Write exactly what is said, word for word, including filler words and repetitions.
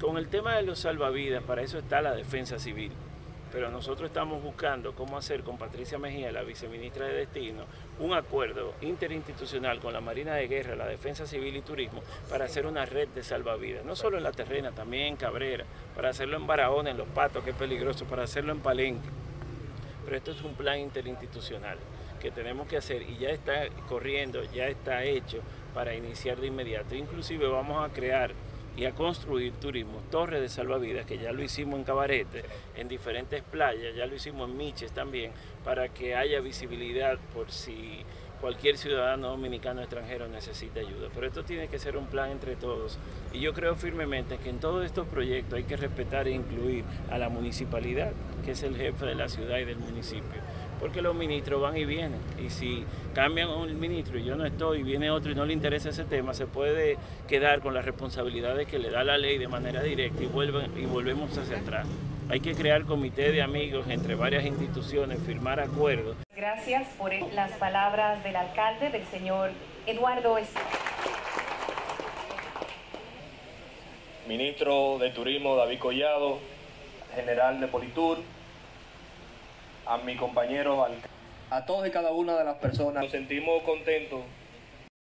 Con el tema de los salvavidas, para eso está la defensa civil. Pero nosotros estamos buscando cómo hacer con Patricia Mejía, la viceministra de Destino, un acuerdo interinstitucional con la Marina de Guerra, la Defensa Civil y Turismo para hacer una red de salvavidas, no solo en La Terrena, también en Cabrera, para hacerlo en Barahona, en Los Patos, que es peligroso, para hacerlo en Palenque. Pero esto es un plan interinstitucional que tenemos que hacer y ya está corriendo, ya está hecho para iniciar de inmediato. Inclusive vamos a crear y a construir turismo, torres de salvavidas, que ya lo hicimos en Cabarete, en diferentes playas, ya lo hicimos en Miches también, para que haya visibilidad por si cualquier ciudadano dominicano extranjero necesita ayuda. Pero esto tiene que ser un plan entre todos. Y yo creo firmemente que en todos estos proyectos hay que respetar e incluir a la municipalidad, que es el jefe de la ciudad y del municipio. Porque los ministros van y vienen, y si cambian un ministro y yo no estoy, y viene otro y no le interesa ese tema, se puede quedar con las responsabilidades que le da la ley de manera directa y, vuelven, y volvemos hacia atrás. Hay que crear comité de amigos entre varias instituciones, firmar acuerdos. Gracias por las palabras del alcalde, del señor Eduardo Esteban. Ministro de Turismo David Collado, general de Politur, a mis compañeros, a todos y cada una de las personas. Nos sentimos contentos